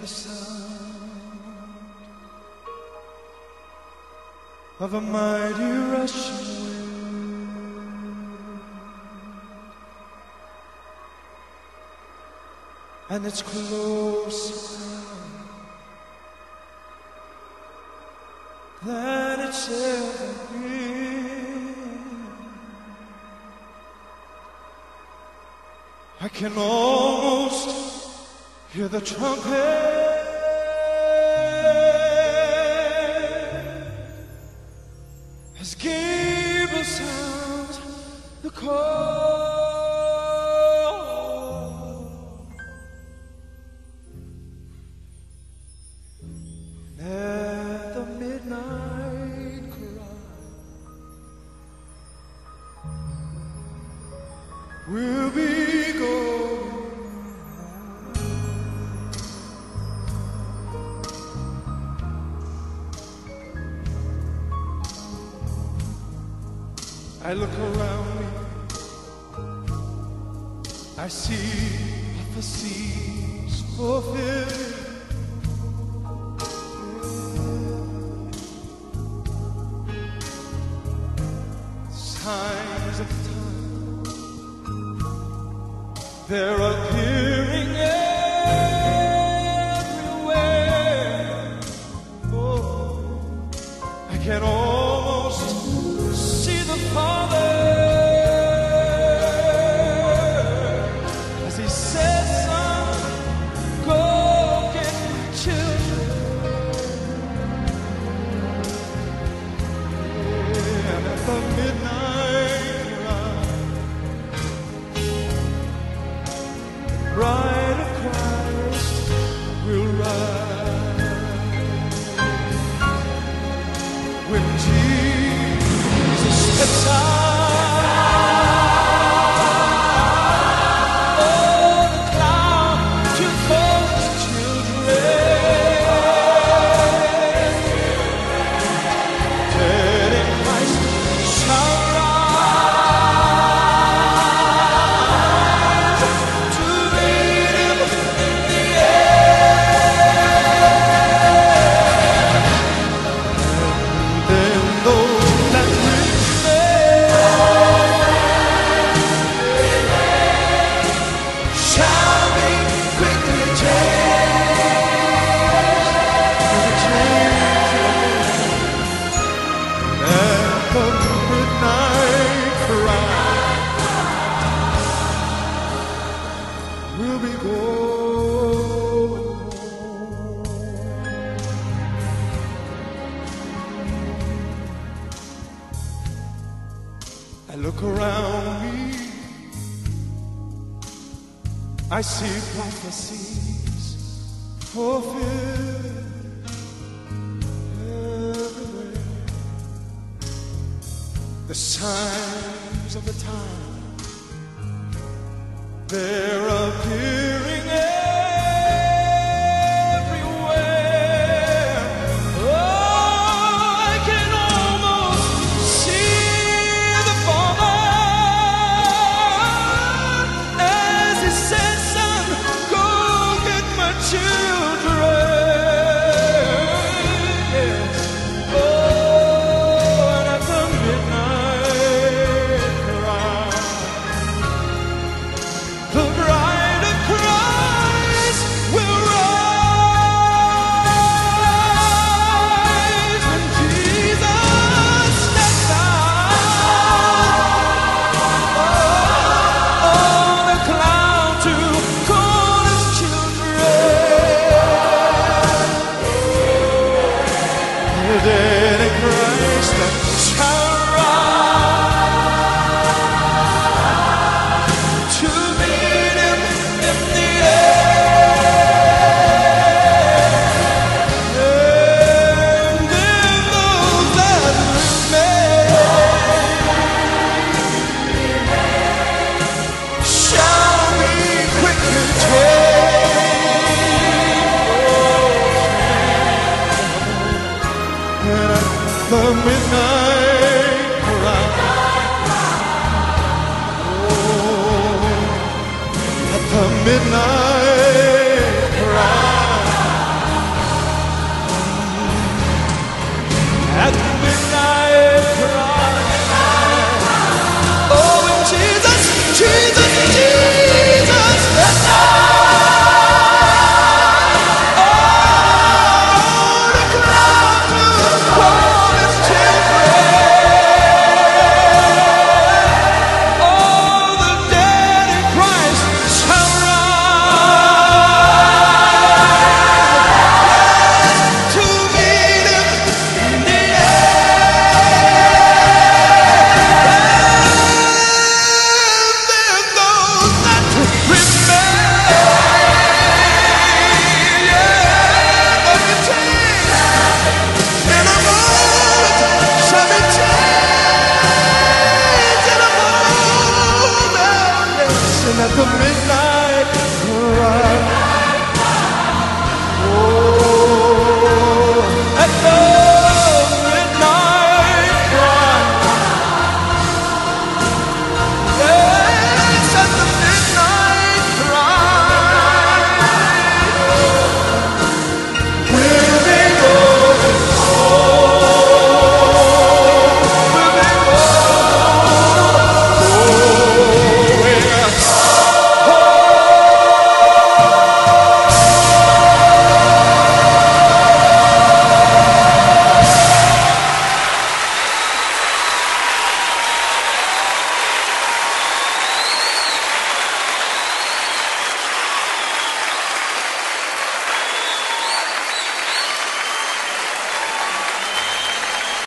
the sound of a mighty rushing wind, and it's closer than it's ever been. I can almost hear the trumpet as Gabriel sounds the call. At the midnight cry, we'll be going. I look around me, I see prophecies fulfilled. Signs of time, they're appearing everywhere. Oh, I can almost see the Father as He says, "Son, go get my children." And at the midnight bride of Christ will rise. When Jesus steps out on the cloud to call His children, dead in Christ shall rise to meet Him in the air. Then those that remain shall be quickly changed. At the midnight cry, we'll be going. I look around me, I see prophecies fulfilled everywhere. The signs of the time, they're appearing everywhere. Oh, I can almost see the Father as He says, "Son, go get my children." Yes. Oh, and at the midnight cry, the bride of Christ will rise when Jesus steps out on the cloud to call His children. The dead in Christ shall rise to meet Him in the air. And then those that remain shall be quickly changed. And at the midnight cry, oh, at the midnight cry, is